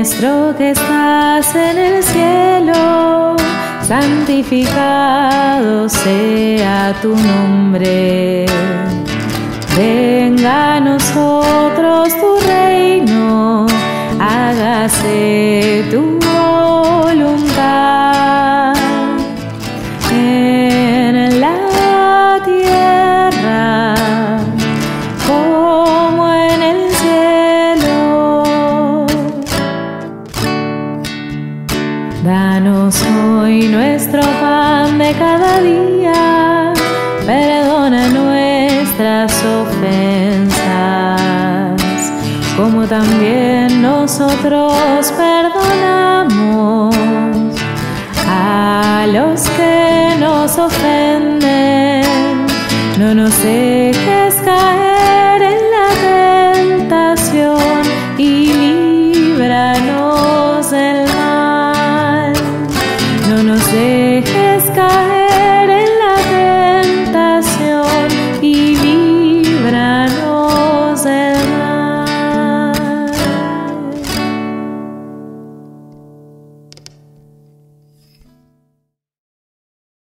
nuestro que estás en el cielo, santificado sea tu nombre. Venga a nosotros tu reino, hágase tu voluntad en la tierra como en el cielo. Danos hoy nuestro pan de cada día, perdona nuestras ofensas, como también nosotros perdonamos a los que nos ofenden. No nos